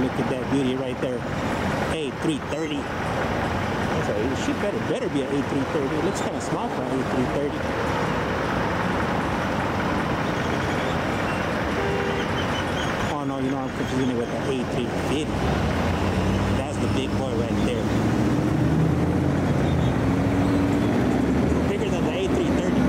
Look at that beauty right there. A330. That's a, she better be an A330. It looks kind of small for an A330. Oh no, you know I'm confusing it with the A350. That's the big boy right there. Bigger than the A330.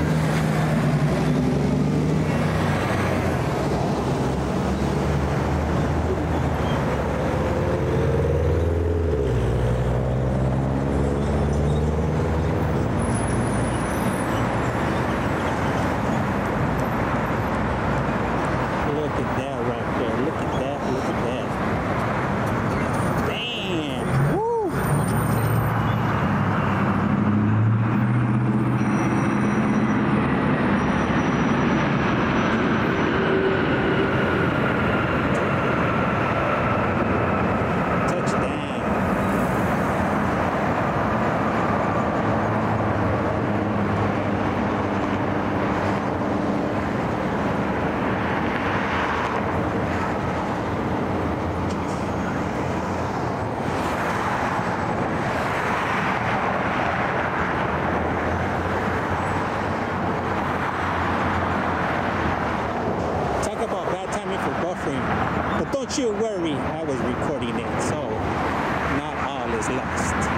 But don't you worry, I was recording it, so not all is lost.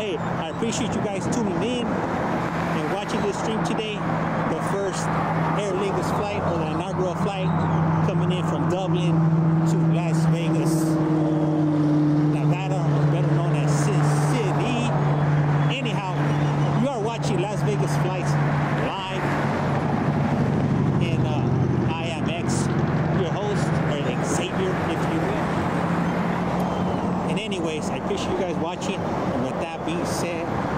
hey, I appreciate you guys tuning in and watching this stream today. The first Aer Lingus flight, or the inaugural flight, coming in from Dublin to Las Vegas, Nevada, better known as Sin City. Anyhow, you are watching Las Vegas Flights live in IMX. Your host, or Xavier, if you will. And anyways, I appreciate you guys watching. And with that being said,